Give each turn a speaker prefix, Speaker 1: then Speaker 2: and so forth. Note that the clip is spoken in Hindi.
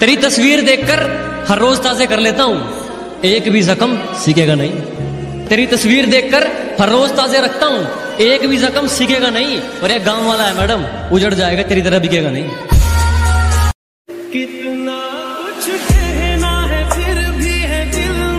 Speaker 1: तेरी तस्वीर देखकर हर रोज ताजे कर लेता हूं, एक भी जख्म सीखेगा नहीं। तेरी तस्वीर देखकर हर रोज ताजे रखता हूं, एक भी जख्म सीखेगा नहीं। और एक गांव वाला है मैडम, उजड़ जाएगा तेरी तरह बिकेगा नहीं।
Speaker 2: कितना कुछ कहना है फिर भी है दिल